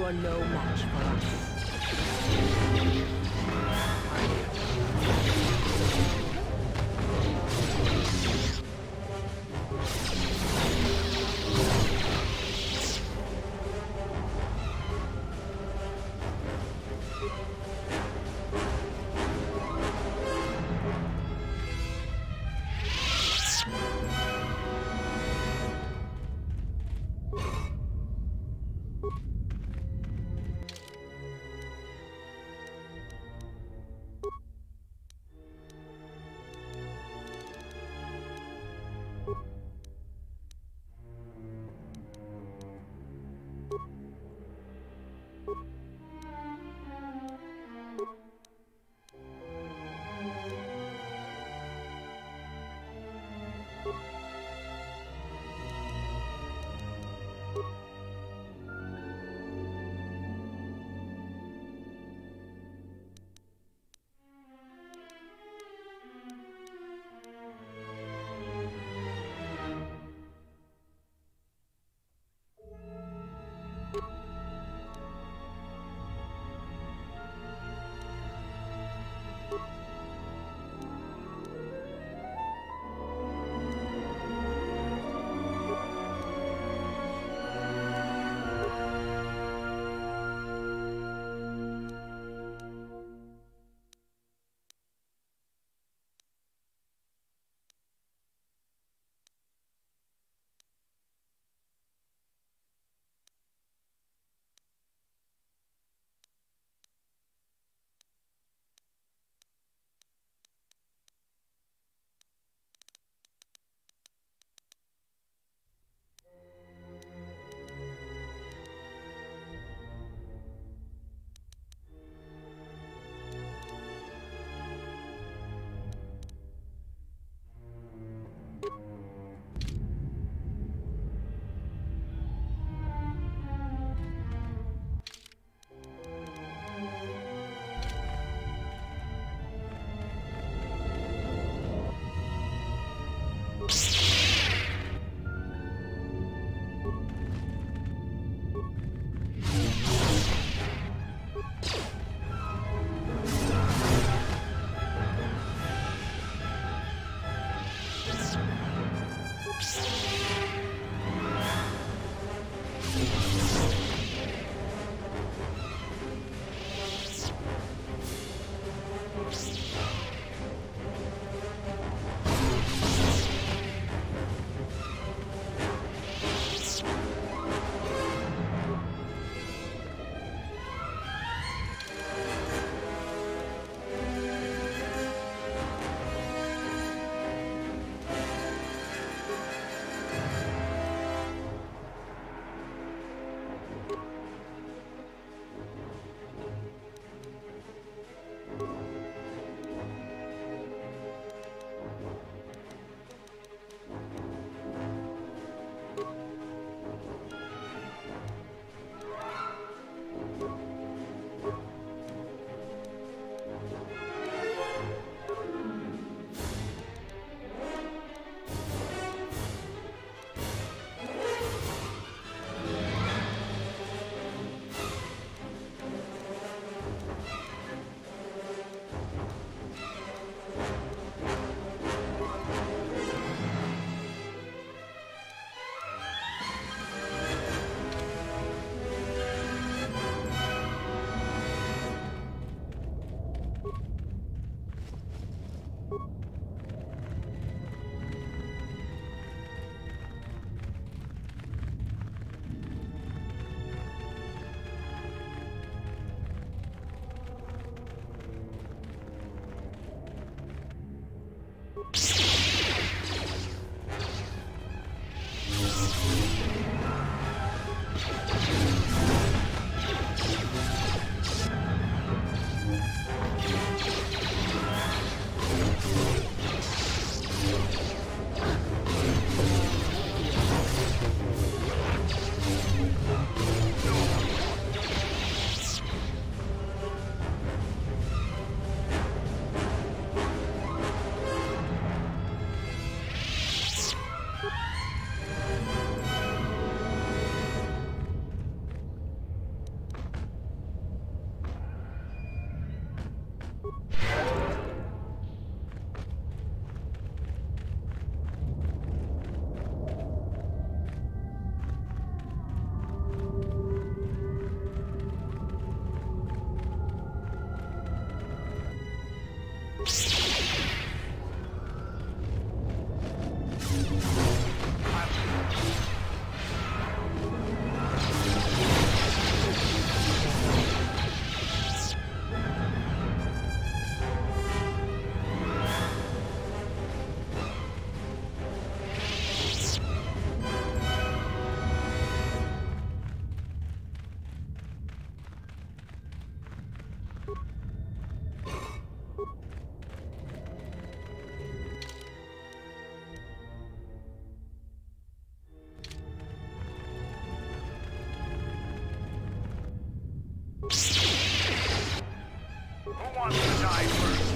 You're no match for us. wants to die first?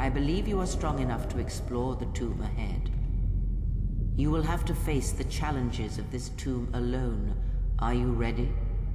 I believe you are strong enough to explore the tomb ahead. You will have to face the challenges of this tomb alone. Are you ready?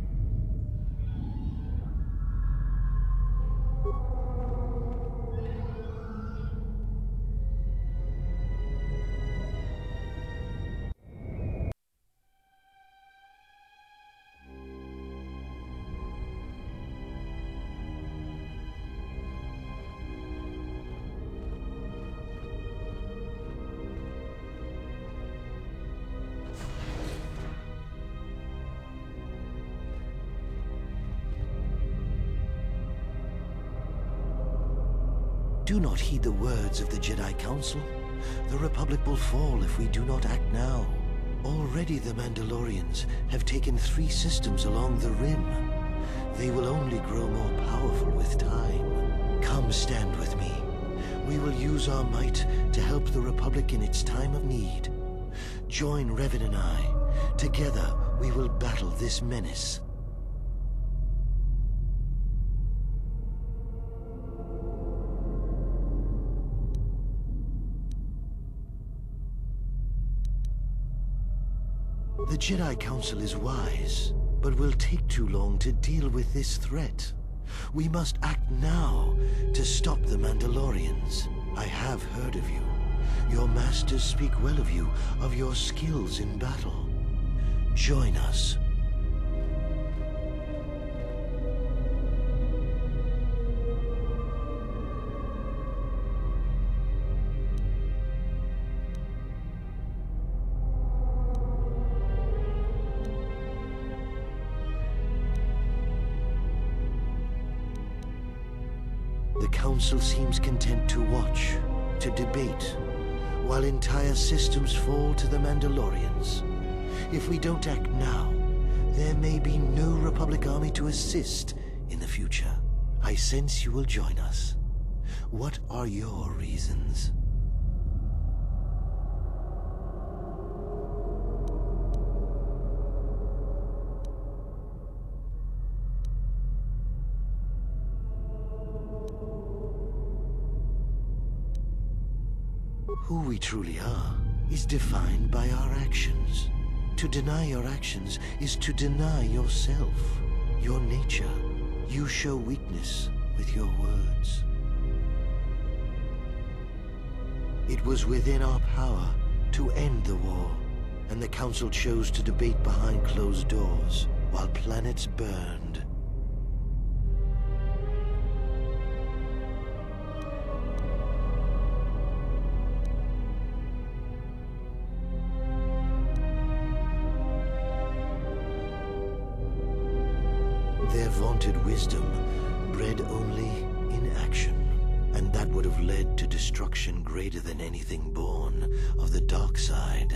Do not heed the words of the Jedi Council. The Republic will fall if we do not act now. Already the Mandalorians have taken 3 systems along the Rim. They will only grow more powerful with time. Come stand with me. We will use our might to help the Republic in its time of need. Join Revan and I. Together we will battle this menace. The Jedi Council is wise, but will take too long to deal with this threat. We must act now to stop the Mandalorians. I have heard of you. Your masters speak well of you, of your skills in battle. Join us. The Council seems content to watch, to debate, while entire systems fall to the Mandalorians. If we don't act now, there may be no Republic army to assist in the future. I sense you will join us. What are your reasons? Who we truly are is defined by our actions. To deny your actions is to deny yourself, your nature. You show weakness with your words. It was within our power to end the war, and the Council chose to debate behind closed doors while planets burned. Their vaunted wisdom bred only in action, and that would have led to destruction greater than anything born of the dark side.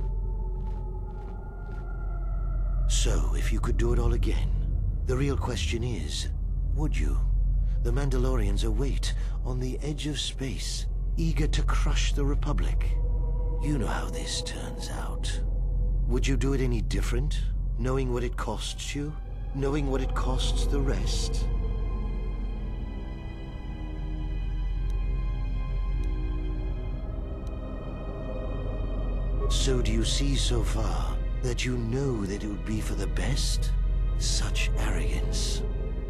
So, if you could do it all again, the real question is, would you? The Mandalorians await on the edge of space, eager to crush the Republic. You know how this turns out. Would you do it any different, knowing what it costs you? Knowing what it costs the rest? So do you see so far that you know that it would be for the best? Such arrogance.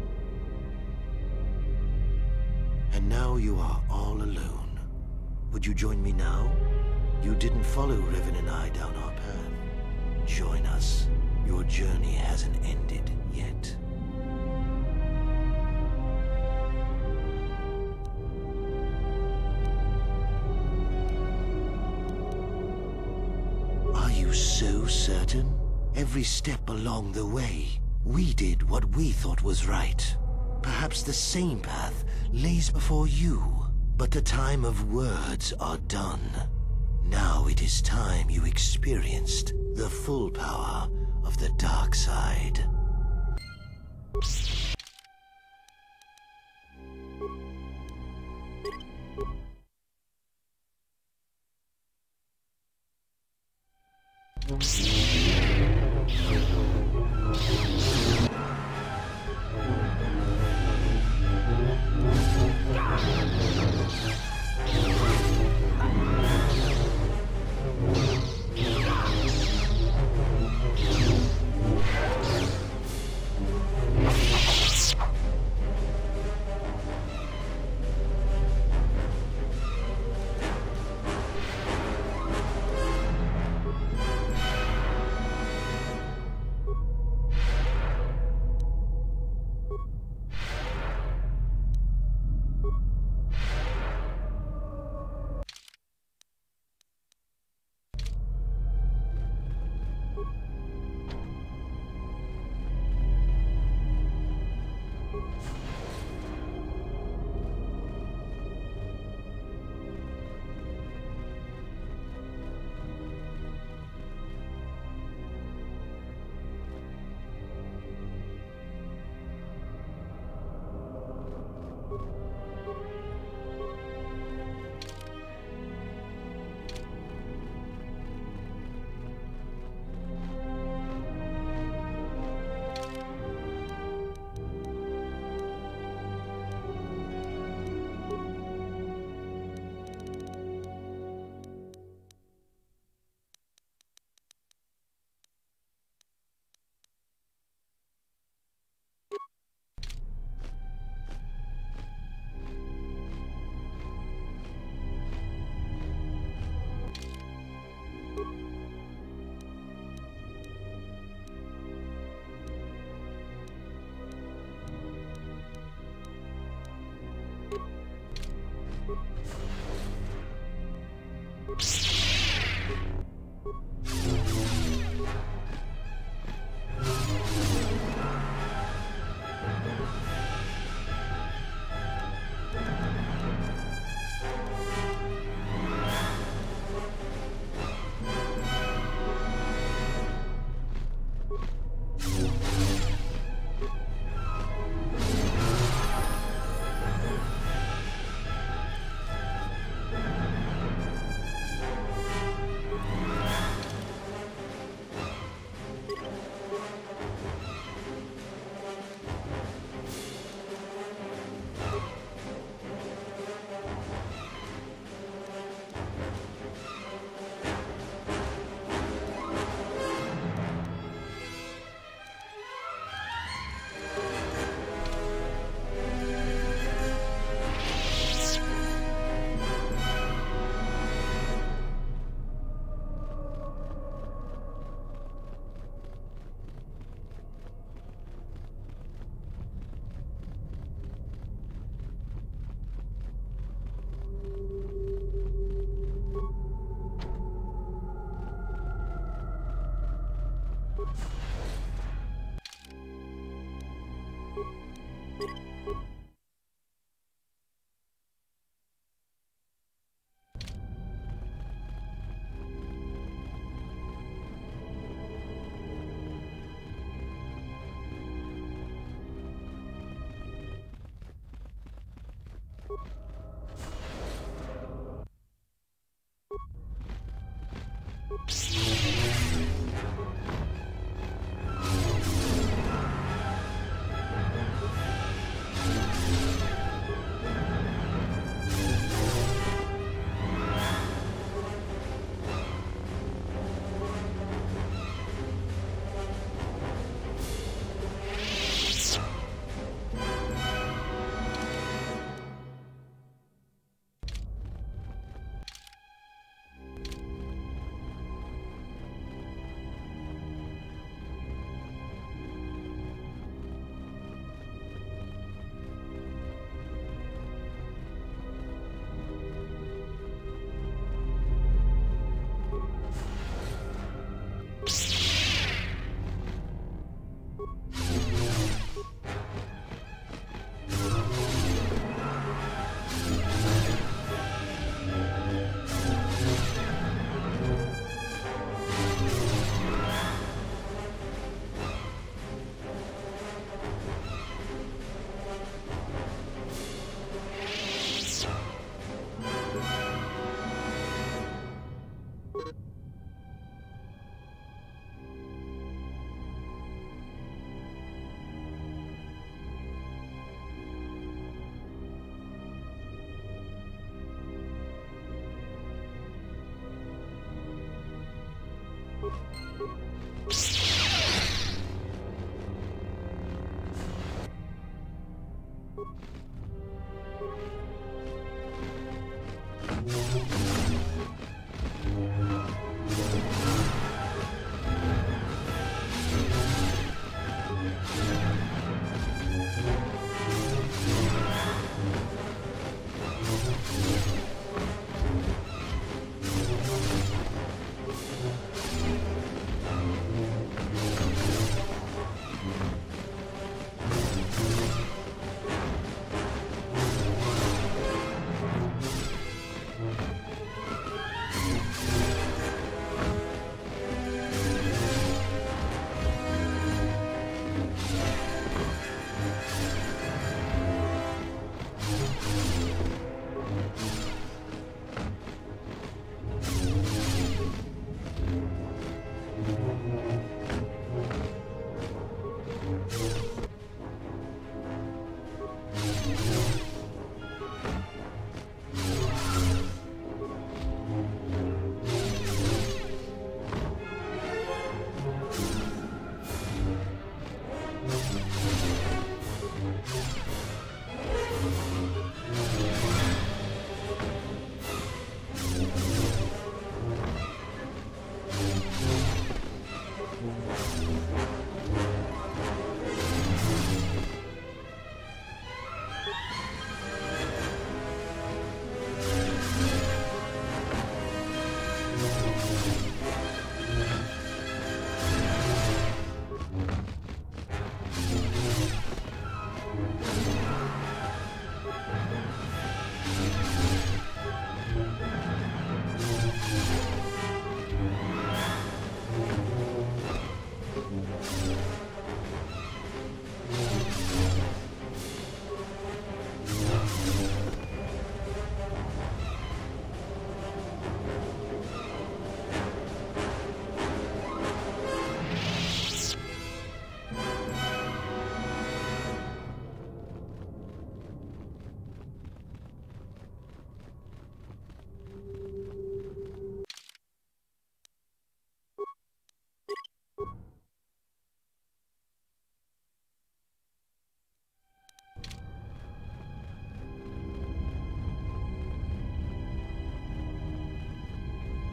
And now you are all alone. Would you join me now? You didn't follow Revan and I down our path. Join us. Your journey hasn't ended yet. Are you so certain? Every step along the way, we did what we thought was right. Perhaps the same path lays before you, but the time of words are done. Now it is time you experienced the full power of the dark side.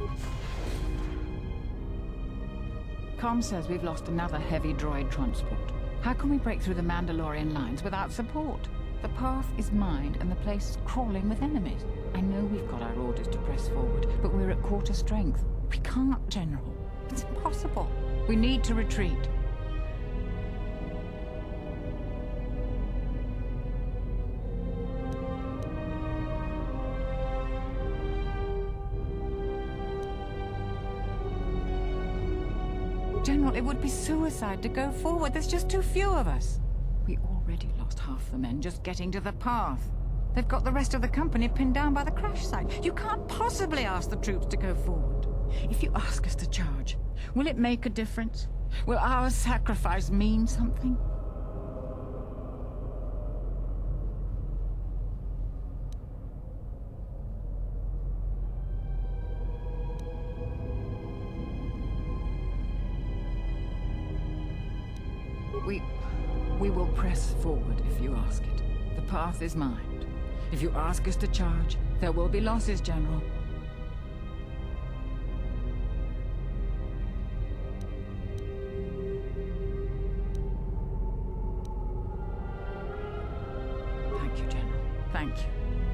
Com says we've lost another heavy droid transport. How can we break through the Mandalorian lines without support? The path is mined and the place is crawling with enemies. I know we've got our orders to press forward, but we're at quarter strength. We can't, General. It's impossible. We need to retreat. General, it would be suicide to go forward. There's just too few of us. We already lost half the men just getting to the path. They've got the rest of the company pinned down by the crash site. You can't possibly ask the troops to go forward. If you ask us to charge, will it make a difference? Will our sacrifice mean something? We will press forward if you ask it. The path is mined. If you ask us to charge, there will be losses, General. Thank you, General. Thank you.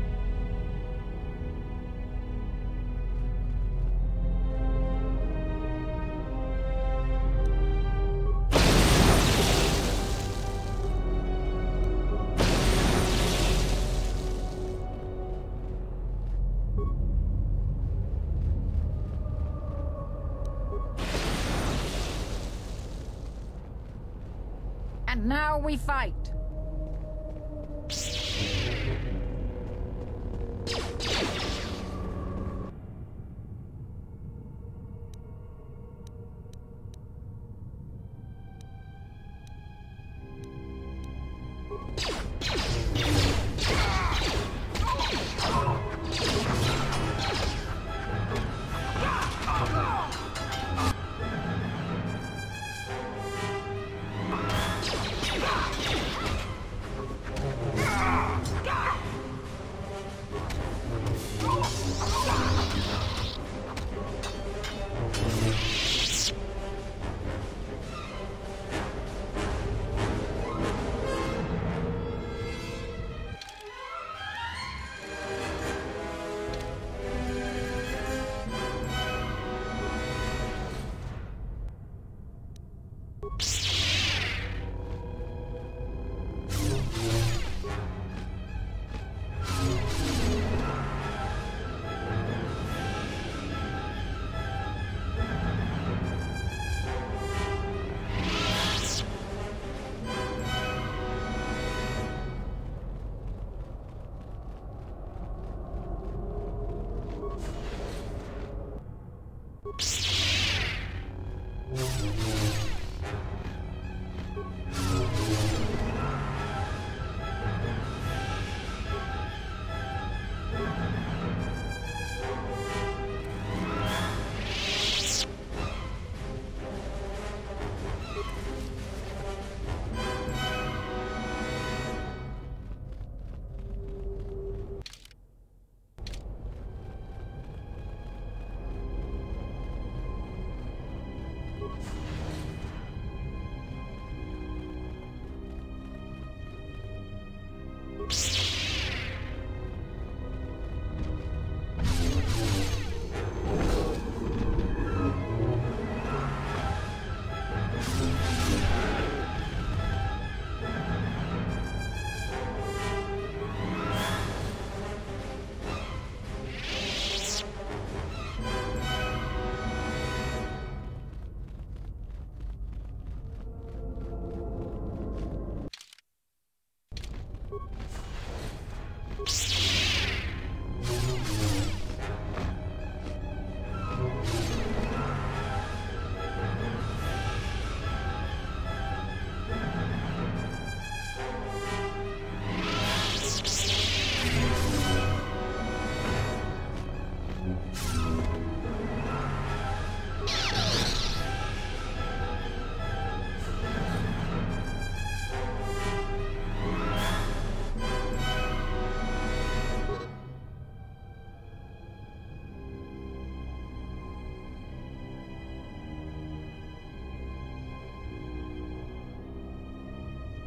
And now we fight.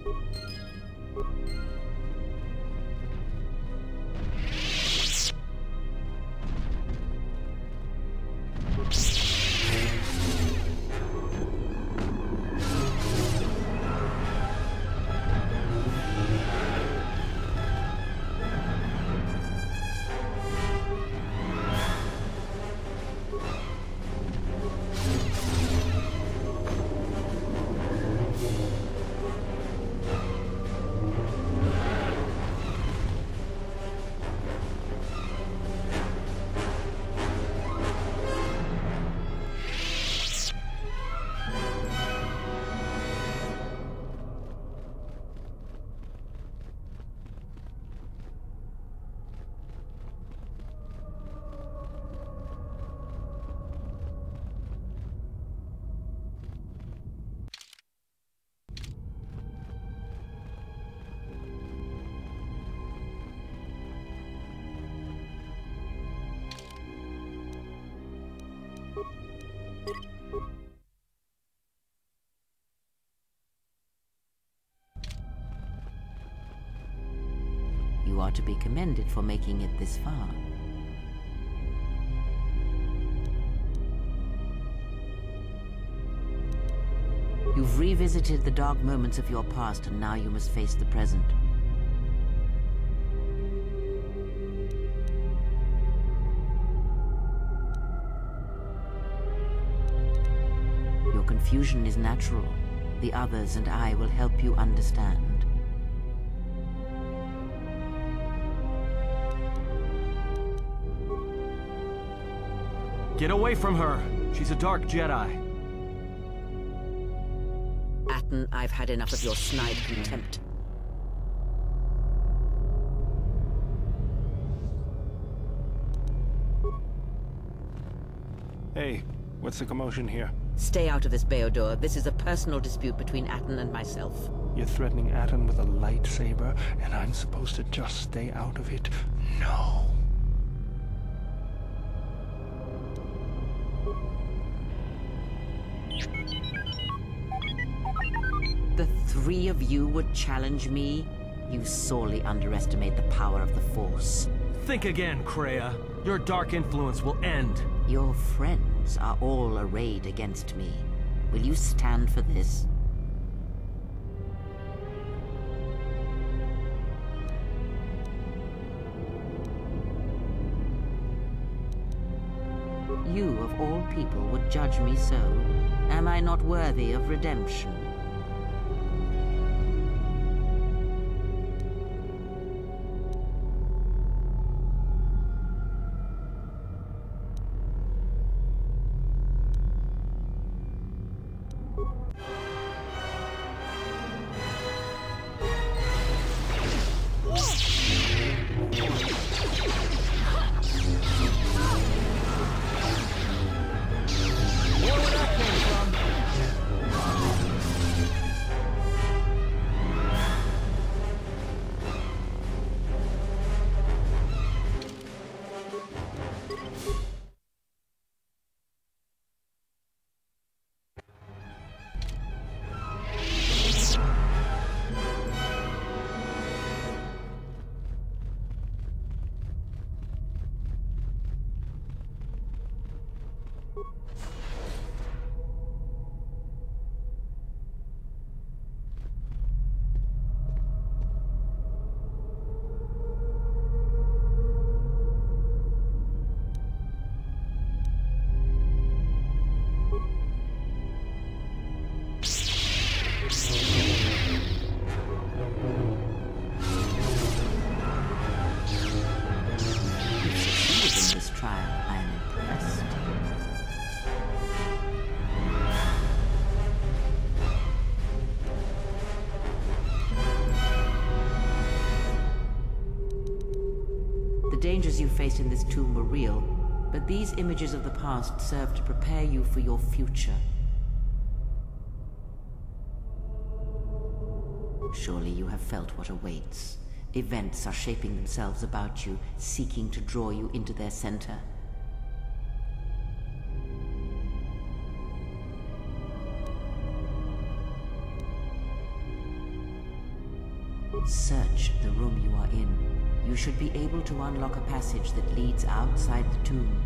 You are to be commended for making it this far. You've revisited the dark moments of your past, and now you must face the present. Your confusion is natural. The others and I will help you understand. Get away from her! She's a dark Jedi. Atton, I've had enough of your snide contempt. Hey, what's the commotion here? Stay out of this, Beodor. This is a personal dispute between Atton and myself. You're threatening Atton with a lightsaber, and I'm supposed to just stay out of it? No. The three of you would challenge me? You sorely underestimate the power of the Force. Think again, Kreia. Your dark influence will end. Your friends are all arrayed against me. Will you stand for this? You, of all people, would judge me so. Am I not worthy of redemption? The dangers you faced in this tomb were real, but these images of the past serve to prepare you for your future. Surely you have felt what awaits. Events are shaping themselves about you, seeking to draw you into their center. Search the room you are in. You should be able to unlock a passage that leads outside the tomb.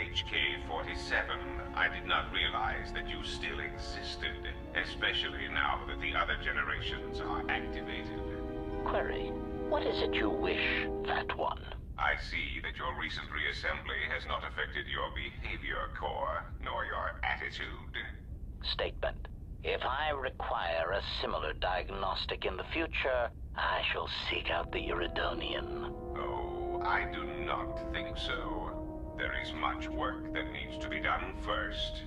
HK-47, I did not realize that you still existed, especially now that the other generations are activated. Query, what is it you wish, Fat One? I see that your recent reassembly has not affected your behavior core, nor your attitude. Statement. If I require a similar diagnostic in the future, I shall seek out the Iridonian. Oh, I do not think so. There is much work that needs to be done first.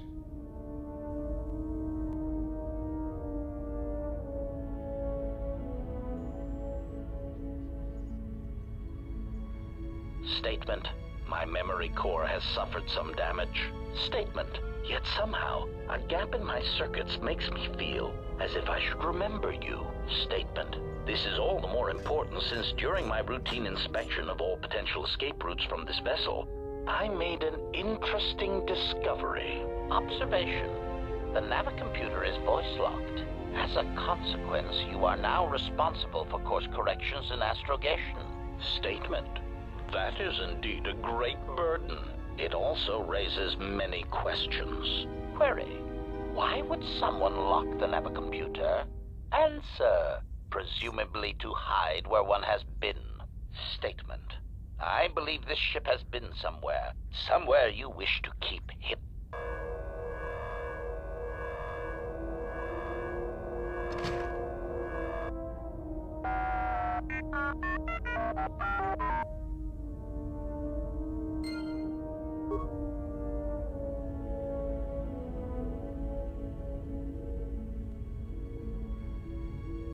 Statement. My memory core has suffered some damage. Statement. Yet somehow, a gap in my circuits makes me feel as if I should remember you. Statement. This is all the more important since during my routine inspection of all potential escape routes from this vessel, I made an interesting discovery. Observation. The navicomputer is voice-locked. As a consequence, you are now responsible for course corrections and astrogation. Statement. That is indeed a great burden. It also raises many questions. Query. Why would someone lock the navicomputer? Answer. Presumably to hide where one has been. Statement. I believe this ship has been somewhere. Somewhere you wish to keep hidden.